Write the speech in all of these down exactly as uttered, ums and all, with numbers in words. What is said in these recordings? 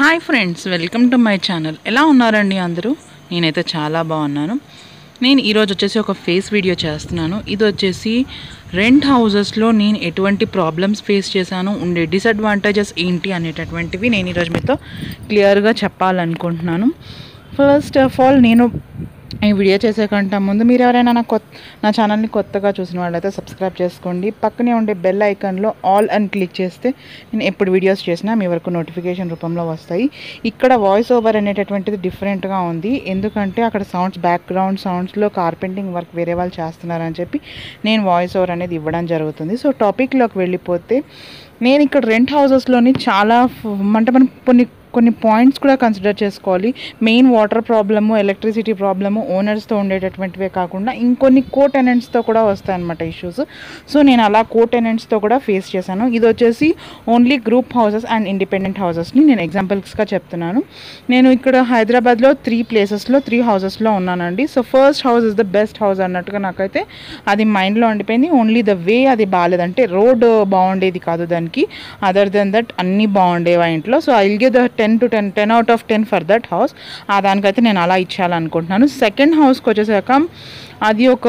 Hi friends, welcome to my channel. ఎలా ఉన్నారండి అందరూ? నేనైతే చాలా బాగున్నాను. నేను ఈరోజు వచ్చేసి ఒక ఫేస్ వీడియో చేస్తున్నాను. ఇది వచ్చేసి రెంట్ హౌసెస్లో నేను ఎటువంటి ప్రాబ్లమ్స్ ఫేస్ చేశాను, ఉండే డిసడ్వాంటేజెస్ ఏంటి అనేటటువంటివి నేను ఈరోజు మీతో క్లియర్గా చెప్పాలనుకుంటున్నాను. ఫస్ట్ ఆఫ్ ఆల్, నేను ఈ వీడియో చేసే కంటే ముందు మీరు ఎవరైనా నా కొత్త నా ఛానల్ని కొత్తగా చూసిన వాళ్ళైతే సబ్స్క్రైబ్ చేసుకోండి. పక్కనే ఉండే బెల్ ఐకాన్లో ఆల్ అని క్లిక్ చేస్తే నేను ఎప్పుడు వీడియోస్ చేసినా మీ వరకు నోటిఫికేషన్ రూపంలో వస్తాయి. ఇక్కడ వాయిస్ ఓవర్ అనేటటువంటిది డిఫరెంట్గా ఉంది, ఎందుకంటే అక్కడ సౌండ్స్ బ్యాక్గ్రౌండ్ సౌండ్స్లో కార్పెంటింగ్ వర్క్ వేరే వాళ్ళు చేస్తున్నారని చెప్పి నేను వాయిస్ ఓవర్ అనేది ఇవ్వడం జరుగుతుంది. సో టాపిక్లోకి వెళ్ళిపోతే, నేను ఇక్కడ రెంట్ హౌసెస్లోని చాలా అంటే మనం కొన్ని కొన్ని పాయింట్స్ కూడా కన్సిడర్ చేసుకోవాలి. Main water problem, electricity problem ఓనర్స్తో ఉండేటటువంటివే కాకుండా ఇంకొన్ని కో టెనెంట్స్తో కూడా వస్తాయన్నమాట ఇష్యూస్. సో నేను అలా కో టెనెంట్స్తో కూడా ఫేస్ చేశాను. ఇది వచ్చేసి only group houses and independent హౌసెస్ని నేను ఎగ్జాంపుల్స్గా చెప్తున్నాను. నేను ఇక్కడ హైదరాబాద్లో త్రీ ప్లేసెస్లో త్రీ హౌసెస్లో ఉన్నానండి. So first house is the best house అన్నట్టుగా నాకైతే అది మైండ్లో ఉండిపోయింది. ఓన్లీ ద వే అది బాగాలేదంటే రోడ్ బాగుండేది కాదు దానికి, అదర్ దెన్ దట్ అన్నీ బాగుండేవి ఆ ఇంట్లో. So I will give the ten to ten ten out of ten for that house. ఆ దానికైతే నేను అలా ఇచ్చేయాలనుకుంటున్నాను. సెకండ్ హౌస్కి వచ్చేసాక అది ఒక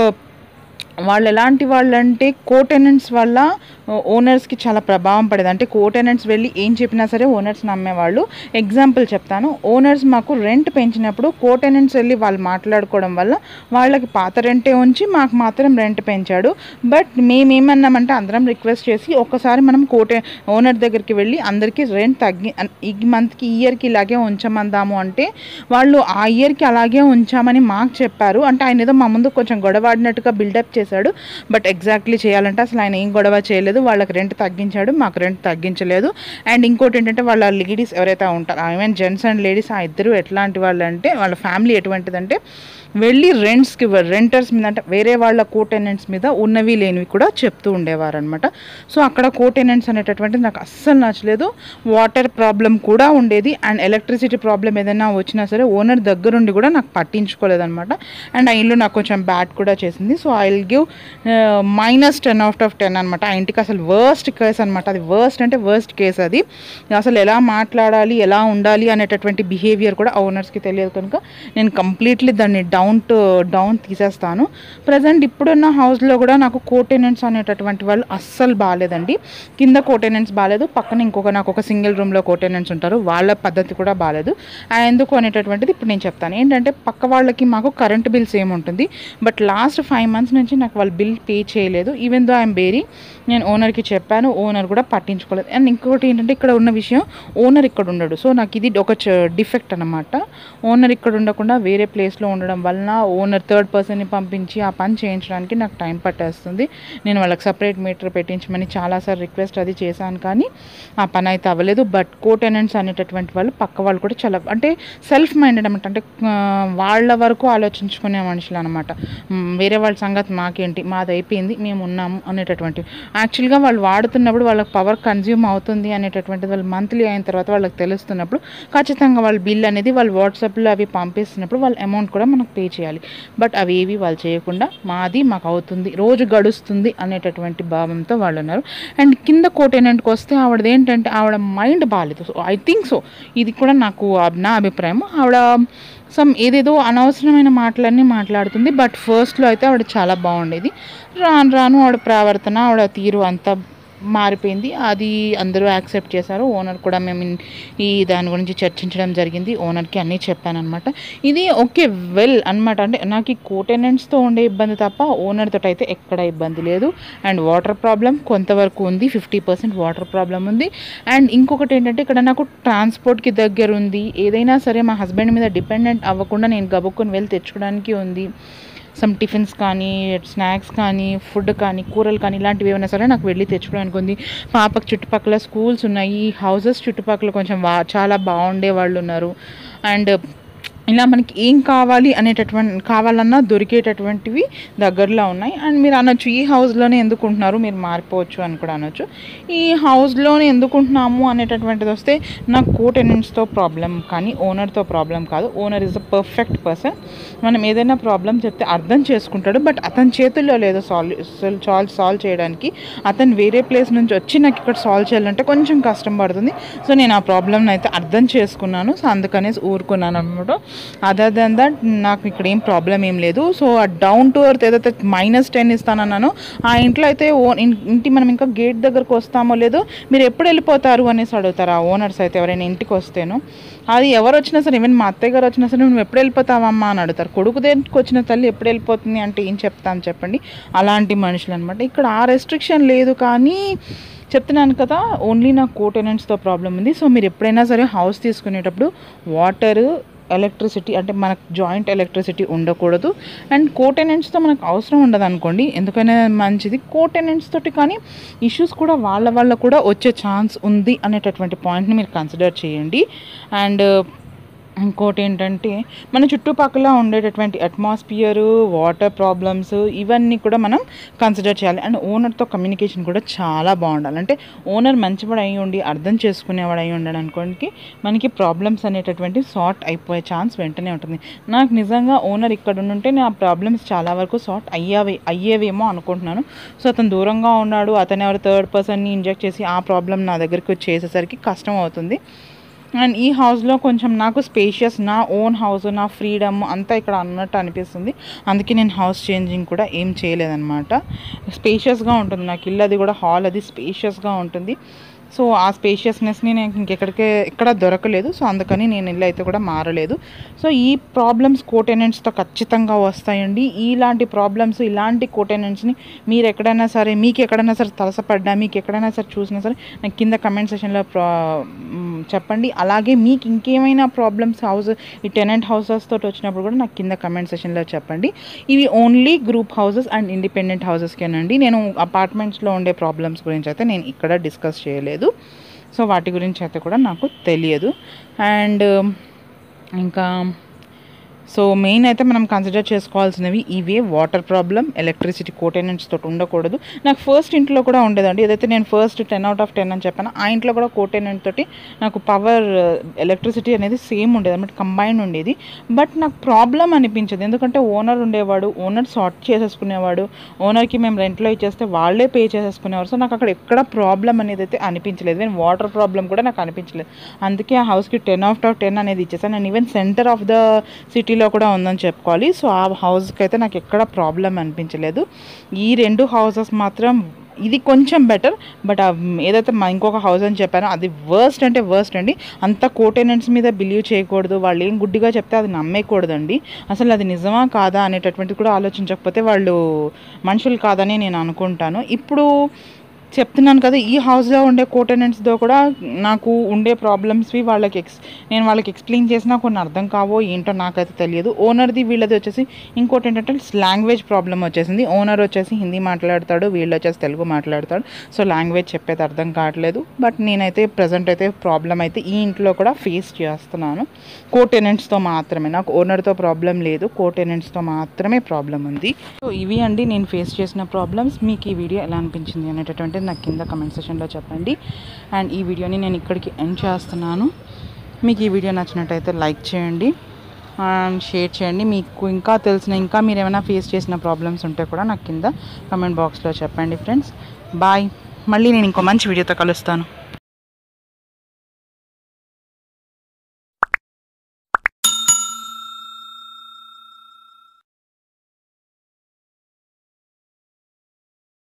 వాళ్ళు ఎలాంటి వాళ్ళు అంటే కో టెనెంట్స్ వల్ల ఓనర్స్కి చాలా ప్రభావం పడేది. అంటే కో టెనెంట్స్ వెళ్ళి ఏం చెప్పినా సరే ఓనర్స్ నమ్మేవాళ్ళు. ఎగ్జాంపుల్ చెప్తాను, ఓనర్స్ మాకు రెంట్ పెంచినప్పుడు కో టెనెంట్స్ వెళ్ళి వాళ్ళు మాట్లాడుకోవడం వల్ల వాళ్ళకి పాత రెంటే ఉంచి మాకు మాత్రం రెంట్ పెంచాడు. బట్ మేమేమన్నామంటే అందరం రిక్వెస్ట్ చేసి ఒక్కసారి మనం కోటే ఓనర్ దగ్గరికి వెళ్ళి అందరికీ రెంట్ తగ్గి ఈ మంత్కి ఈ ఇయర్కి ఇలాగే ఉంచమందాము అంటే వాళ్ళు ఆ ఇయర్కి అలాగే ఉంచామని మాకు చెప్పారు. అంటే ఆయన ఏదో మా ముందు కొంచెం గొడవాడినట్టుగా బిల్డప్ చేశాడు. బట్ ఎగ్జాక్ట్లీ చేయాలంటే అసలు ఆయన ఏం గొడవ చేయలేదు, వాళ్ళకి రెంట్ తగ్గించాడు, మాకు రెంట్ తగ్గించలేదు. అండ్ ఇంకోటి ఏంటంటే వాళ్ళ లేడీస్ ఎవరైతే ఉంటారో, I mean gents and ladies, ఆ ఇద్దరు ఎట్లాంటి వాళ్ళు అంటే వాళ్ళ ఫ్యామిలీ ఎటువంటిదంటే వెళ్ళి రెంట్స్కి రెంటర్స్ మీద అంటే వేరే వాళ్ళ కో టెనెంట్స్ మీద ఉన్నవి లేనివి కూడా చెప్తూ ఉండేవారు అనమాట. సో అక్కడ కో టెనెంట్స్ అనేటటువంటిది నాకు అస్సలు నచ్చలేదు. వాటర్ ప్రాబ్లం కూడా ఉండేది అండ్ ఎలక్ట్రిసిటీ ప్రాబ్లం ఏదైనా వచ్చినా సరే ఓనర్ దగ్గరుండి కూడా నాకు పట్టించుకోలేదన్నమాట. అండ్ ఆ ఇల్లు నాకు కొంచెం బ్యాడ్ కూడా చేసింది. So I will give minus ten out of ten అనమాట. ఆ ఇంటికి అసలు వర్స్ట్ కేస్ అనమాట. అది వర్స్ట్ అంటే వర్స్ట్ కేస్. అది అసలు ఎలా మాట్లాడాలి, ఎలా ఉండాలి అనేటటువంటి బిహేవియర్ కూడా ఓనర్స్కి తెలియదు కనుక నేను కంప్లీట్లీ దాన్ని డౌన్ టు డౌన్ తీసేస్తాను. ప్రజెంట్ ఇప్పుడున్న హౌస్లో కూడా నాకు కో టెనెంట్స్ అనేటటువంటి వాళ్ళు అస్సలు బాగాలేదండి. కింద కో టెనెంట్స్ బాగాలేదు, పక్కన ఇంకొక నాకు ఒక సింగిల్ రూమ్లో కో టెనెంట్స్ ఉంటారు, వాళ్ళ పద్ధతి కూడా బాగాలేదు. ఎందుకు అనేటటువంటిది ఇప్పుడు నేను చెప్తాను. ఏంటంటే పక్క వాళ్ళకి మాకు కరెంట్ బిల్ సేమ్ ఉంటుంది, బట్ లాస్ట్ ఫైవ్ మంత్స్ నుంచి నాకు వాళ్ళు బిల్ పే చేయలేదు. ఈవెన్ దో ఐఎమ్ బేరీ, నేను ఓనర్కి చెప్పాను, ఓనర్ కూడా పట్టించుకోలేదు. అండ్ ఇంకొకటి ఏంటంటే ఇక్కడ ఉన్న విషయం, ఓనర్ ఇక్కడ ఉండడు. సో నాకు ఇది ఒక డిఫెక్ట్ అనమాట. ఓనర్ ఇక్కడ ఉండకుండా వేరే ప్లేస్లో ఉండడం వలన ఓనర్ థర్డ్ పర్సన్ని పంపించి ఆ పని చేయించడానికి నాకు టైం పట్టేస్తుంది. నేను వాళ్ళకి సపరేట్ మీటర్ పెట్టించమని చాలాసార్లు రిక్వెస్ట్ అది చేశాను, కానీ ఆ పని అయితే అవ్వలేదు. బట్ కో టెనెంట్స్ అనేటటువంటి వాళ్ళు పక్క వాళ్ళు కూడా చాలా అంటే సెల్ఫ్ మైండెడ్ అనమాట. అంటే వాళ్ళ వరకు ఆలోచించుకునే మనుషులు అనమాట. వేరే వాళ్ళ సంగతి మాకేంటి, మాది అయిపోయింది, మేము ఉన్నాము అనేటటువంటి. యాక్చువల్గా వాళ్ళు వాడుతున్నప్పుడు వాళ్ళకి పవర్ కన్జ్యూమ్ అవుతుంది అనేటటువంటిది వాళ్ళు మంత్లీ అయిన తర్వాత వాళ్ళకి తెలుస్తున్నప్పుడు ఖచ్చితంగా వాళ్ళ బిల్ అనేది వాళ్ళు వాట్సాప్లో అవి పంపిస్తున్నప్పుడు వాళ్ళ అమౌంట్ కూడా మనకు పే చేయాలి. బట్ అవి ఏవి వాళ్ళు చేయకుండా మాది మాకు అవుతుంది, రోజు గడుస్తుంది అనేటటువంటి భావంతో వాళ్ళు ఉన్నారు. అండ్ కింద కో టెనెంట్కి వస్తే ఆవిడది ఏంటంటే ఆవిడ మైండ్ బాగాలేదు. సో ఐ థింక్ సో, ఇది కూడా నాకు నా అభిప్రాయం. ఆవిడ సమ్ ఏదేదో అనవసరమైన మాటలన్నీ మాట్లాడుతుంది. బట్ ఫస్ట్లో అయితే ఆవిడ చాలా బాగుండేది. రాను రాను ఆవిడ ప్రవర్తన, ఆవిడ తీరు అంతా మారిపోయింది. అది అందరూ యాక్సెప్ట్ చేశారు. ఓనర్ కూడా మేము ఈ దాని గురించి చర్చించడం జరిగింది, ఓనర్కి అన్నీ చెప్పానమాట. ఇది ఓకే వెల్ అనమాట. అంటే నాకు ఈ కో టెనెంట్స్తో ఉండే ఇబ్బంది తప్ప ఓనర్తో అయితే ఎక్కడ ఇబ్బంది లేదు. అండ్ వాటర్ ప్రాబ్లం కొంతవరకు ఉంది, ఫిఫ్టీ పర్సెంట్ వాటర్ ప్రాబ్లం ఉంది. అండ్ ఇంకొకటి ఏంటంటే ఇక్కడ నాకు ట్రాన్స్పోర్ట్కి దగ్గర ఉంది. ఏదైనా సరే మా హస్బెండ్ మీద డిపెండెంట్ అవ్వకుండా నేను గబుక్కుని వెళ్ళి తెచ్చుకోవడానికి ఉంది. సమ్ టిఫిన్స్ కానీ, స్నాక్స్ కానీ, ఫుడ్ కానీ, కూరలు కానీ ఇలాంటివి ఏమైనా సరే నాకు వెళ్ళి తెచ్చుకోవడానికి ఉంది. పాపకు చుట్టుపక్కల స్కూల్స్ ఉన్నాయి, హౌసెస్ చుట్టుపక్కల కొంచెం వా చాలా బాగుండే వాళ్ళు ఉన్నారు. అండ్ ఇలా మనకి ఏం కావాలి అనేటటువంటి కావాలన్నా దొరికేటటువంటివి దగ్గరలో ఉన్నాయి. అండ్ మీరు అనొచ్చు ఈ హౌస్లోనే ఎందుకు ఉంటున్నారు, మీరు మారిపోవచ్చు అని కూడా అనొచ్చు. ఈ హౌస్లోనే ఎందుకు ఉంటున్నాము అనేటటువంటిది వస్తే నాకు కో టెనెంట్స్తో ప్రాబ్లం కానీ ఓనర్తో ప్రాబ్లం కాదు. Owner is a perfect person. మనం ఏదైనా ప్రాబ్లం చెప్తే అర్థం చేసుకుంటాడు. బట్ అతని చేతుల్లో లేదో సాల్వ్ సాల్వ్ సాల్వ్ చేయడానికి. అతను వేరే ప్లేస్ నుంచి వచ్చి నాకు ఇక్కడ సాల్వ్ చేయాలంటే కొంచెం కష్టం పడుతుంది. సో నేను ఆ ప్రాబ్లమ్ని అయితే అర్థం చేసుకున్నాను. సో అందుకనేసి ఊరుకున్నాను అనమాట. అదర్ దెన్ దట్ నాకు ఇక్కడ ఏం ప్రాబ్లం ఏం లేదు. సో ఆ డౌన్ టు ఎర్త్ ఏదైతే మైనస్ టెన్ ఇస్తానన్నానో ఆ ఇంట్లో అయితే ఓ ఇంటి మనం ఇంకా గేట్ దగ్గరకు వస్తామో లేదో మీరు ఎప్పుడు వెళ్ళిపోతారు అనేసి అడుగుతారు ఆ ఓనర్స్ అయితే ఎవరైనా ఇంటికి వస్తేను. అది ఎవరు వచ్చినా సరే, ఈవెన్ మా అత్తయ్య గారు వచ్చినా సరే నువ్వు ఎప్పుడు వెళ్ళిపోతావమ్మా అని అడుగుతారు. కొడుకు దగ్గరికి వచ్చిన తల్లి ఎప్పుడు వెళ్ళిపోతుంది అంటే ఏం చెప్తాను చెప్పండి. అలాంటి మనుషులు అనమాట. ఇక్కడ ఆ రెస్ట్రిక్షన్ లేదు. కానీ చెప్తున్నాను కదా, ఓన్లీ నాకు కో టెనెంట్స్తో ప్రాబ్లం ఉంది. సో మీరు ఎప్పుడైనా సరే హౌస్ తీసుకునేటప్పుడు వాటరు, ఎలక్ట్రిసిటీ అంటే మనకు జాయింట్ ఎలక్ట్రిసిటీ ఉండకూడదు. అండ్ కో టెనెంట్స్తో మనకు అవసరం ఉండదు అనుకోండి, ఎందుకైనా మంచిది. కో టెనెంట్స్ తోటి కానీ ఇష్యూస్ కూడా వాళ్ళ వల్ల కూడా వచ్చే ఛాన్స్ ఉంది అనేటటువంటి పాయింట్ని మీరు కన్సిడర్ చేయండి. అండ్ ఇంకోటి ఏంటంటే మన చుట్టుపక్కల ఉండేటటువంటి అట్మాస్ఫియరు, వాటర్ ప్రాబ్లమ్స్ ఇవన్నీ కూడా మనం కన్సిడర్ చేయాలి. అండ్ ఓనర్తో కమ్యూనికేషన్ కూడా చాలా బాగుండాలి. అంటే ఓనర్ మంచివాడు అయి ఉండి అర్థం చేసుకునేవాడు అయి ఉండాలి అనుకోండి, మనకి ప్రాబ్లమ్స్ అనేటటువంటి సార్ట్ అయిపోయే ఛాన్స్ వెంటనే ఉంటుంది. నాకు నిజంగా ఓనర్ ఇక్కడ ఉంటే నేను ఆ ప్రాబ్లమ్స్ చాలా వరకు సార్ట్ అయ్యావే అయ్యేవేమో అనుకుంటున్నాను. సో అతను దూరంగా ఉన్నాడు, అతను ఎవరు థర్డ్ పర్సన్ని ఇంజెక్ట్ చేసి ఆ ప్రాబ్లం నా దగ్గరికి వచ్చేసేసరికి కష్టం అవుతుంది. అండ్ ఈ హౌస్లో కొంచెం నాకు స్పేషియస్, నా ఓన్ హౌస్, నా ఫ్రీడమ్ అంతా ఇక్కడ అన్నట్టు అనిపిస్తుంది. అందుకే నేను హౌస్ చేంజింగ్ కూడా ఏం చేయలేదన్నమాట. స్పేషియస్గా ఉంటుంది నాకు ఇల్లు, అది కూడా హాల్ అది స్పేషియస్గా ఉంటుంది. సో ఆ స్పేషియస్నెస్ని నేను ఇంకెక్కడికే ఎక్కడ దొరకలేదు. సో అందుకని నేను ఇల్లు అయితే కూడా మారలేదు. సో ఈ ప్రాబ్లమ్స్ కో టెనెంట్స్తో ఖచ్చితంగా వస్తాయండి. ఇలాంటి ప్రాబ్లమ్స్, ఇలాంటి కో టెనెంట్స్ని మీరు ఎక్కడైనా సరే, మీకు ఎక్కడైనా సరే తలసపడ్డా, మీకు ఎక్కడైనా సరే చూసినా సరే నాకు కింద కమెంట్ సెషన్లో ప్రా చెప్పండి. అలాగే మీకు ఇంకేమైనా ప్రాబ్లమ్స్ హౌస్ ఈ టెనెంట్ హౌసెస్ తోటి వచ్చినప్పుడు కూడా నాకు కింద కమెంట్ సెషన్లో చెప్పండి. ఇవి only group houses and independent హౌసెస్కేనండి. నేను అపార్ట్మెంట్స్లో ఉండే ప్రాబ్లమ్స్ గురించి అయితే నేను ఇక్కడ డిస్కస్ చేయలేదు. సో వాటి గురించి అయితే కూడా నాకు తెలియదు. అండ్ ఇంకా సో మెయిన్ అయితే మనం కన్సిడర్ చేసుకోవాల్సినవి ఇవే. Water problem, electricity co tenants తోటి ఉండకూడదు. నాకు ఫస్ట్ ఇంట్లో కూడా ఉండేదండి. ఏదైతే నేను first ten out of ten అని చెప్పాను, ఆ ఇంట్లో కూడా కో టెనెంట్ తోటి నాకు పవర్, ఎలక్ట్రిసిటీ అనేది సేమ్ ఉండేది అనమాట, కంబైన్ ఉండేది. బట్ నాకు ప్రాబ్లం అనిపించదు. ఎందుకంటే ఓనర్ ఉండేవాడు, ఓనర్ సార్ట్ చేసేసుకునేవాడు, ఓనర్కి మేము రెంట్లో ఇచ్చేస్తే వాళ్ళే పే చేసేసుకునేవారు. సో నాకు అక్కడ ఎక్కడ ప్రాబ్లం అనేది అయితే అనిపించలేదు. ఈవెన్ వాటర్ ప్రాబ్లం కూడా నాకు అనిపించలేదు. అందుకే ఆ హౌస్కి టెన్ అవుట్ ఆఫ్ టెన్ అనేది ఇచ్చేసాను. And even centre of the సిటీలో కూడా ఉందని చెప్పుకోవాలి. సో ఆ హౌస్కి అయితే నాకు ఎక్కడ ప్రాబ్లం అనిపించలేదు. ఈ రెండు హౌసెస్ మాత్రం ఇది కొంచెం బెటర్. బట్ ఏదైతే మా ఇంకొక హౌస్ అని చెప్పానో అది వర్స్ట్ అంటే వర్స్ట్ అండి. అంత కో టెనెంట్స్ మీద బిలీవ్ చేయకూడదు. వాళ్ళు ఏం గుడ్డిగా చెప్తే అది నమ్మేయకూడదండి. అసలు అది నిజమా కాదా అనేటటువంటిది కూడా ఆలోచించకపోతే వాళ్ళు మనుషులు కాదని నేను అనుకుంటాను. ఇప్పుడు చెప్తున్నాను కదా, ఈ హౌస్లో ఉండే కో టెనెంట్స్తో కూడా నాకు ఉండే ప్రాబ్లమ్స్వి వాళ్ళకి ఎక్స్ నేను వాళ్ళకి ఎక్స్ప్లెయిన్ చేసినా కొన్ని అర్థం కావో ఏంటో నాకైతే తెలియదు. ఓనర్ది వీళ్ళది వచ్చేసి ఇంకోటి ఏంటంటే లాంగ్వేజ్ ప్రాబ్లం వచ్చేసింది. ఓనర్ వచ్చేసి హిందీ మాట్లాడతాడు, వీళ్ళు వచ్చేసి తెలుగు మాట్లాడతాడు. సో లాంగ్వేజ్ చెప్పేది అర్థం కావట్లేదు. బట్ నేనైతే ప్రజెంట్ అయితే ప్రాబ్లం అయితే ఈ ఇంట్లో కూడా ఫేస్ చేస్తున్నాను. కో టెనెంట్స్తో మాత్రమే, నాకు ఓనర్తో ప్రాబ్లం లేదు, కో టెనెంట్స్తో మాత్రమే ప్రాబ్లం ఉంది. సో ఇవి అండి నేను ఫేస్ చేసిన ప్రాబ్లమ్స్. మీకు ఈ వీడియో ఎలా అనిపించింది అనేటటువంటి నాకు కింద కమెంట్ సెక్షన్లో చెప్పండి. అండ్ ఈ వీడియోని నేను ఇక్కడికి ఎండ్ చేస్తున్నాను. మీకు ఈ వీడియో నచ్చినట్టయితే లైక్ చేయండి అండ్ షేర్ చేయండి. మీకు ఇంకా తెలిసిన, ఇంకా మీరు ఏమైనా ఫేస్ చేసిన ప్రాబ్లమ్స్ ఉంటే కూడా నాకు కింద కమెంట్ బాక్స్లో చెప్పండి ఫ్రెండ్స్. బాయ్. మళ్ళీ నేను ఇంకో మంచి వీడియోతో కలుస్తాను.